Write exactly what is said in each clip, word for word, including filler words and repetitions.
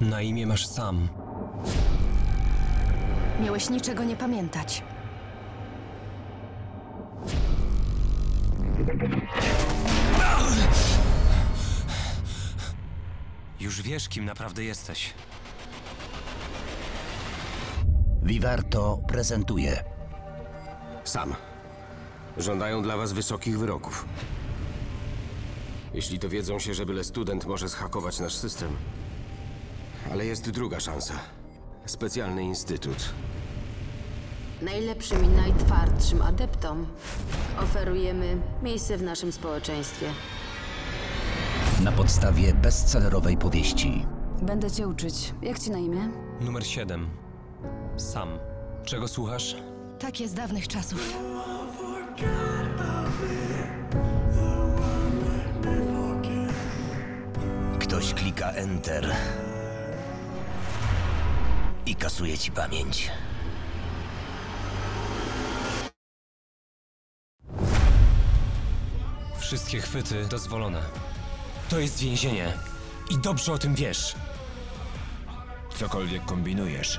Na imię masz Sam. Miałeś niczego nie pamiętać. Już wiesz, kim naprawdę jesteś. Vivarto prezentuje. Sam. Żądają dla was wysokich wyroków. Jeśli dowiedzą się, że byle student może zhakować nasz system. Ale jest druga szansa. Specjalny instytut. Najlepszym i najtwardszym adeptom oferujemy miejsce w naszym społeczeństwie. Na podstawie bestsellerowej powieści. Będę cię uczyć. Jak ci na imię? Numer siedem. Sam. Czego słuchasz? Takie z dawnych czasów. Ktoś klika Enter i kasuje ci pamięć. Wszystkie chwyty dozwolone. To jest więzienie. I dobrze o tym wiesz. Cokolwiek kombinujesz.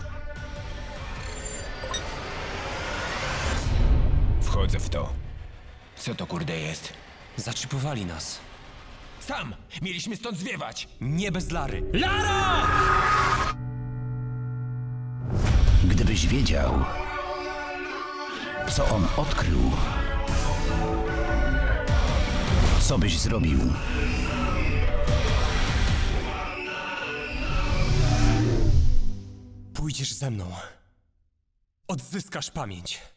Wchodzę w to. Co to kurde jest? Zaczypowali nas. Sam! Mieliśmy stąd zwiewać! Nie bez Lary. Gdybyś wiedział, co on odkrył, co byś zrobił? Pójdziesz ze mną. Odzyskasz pamięć.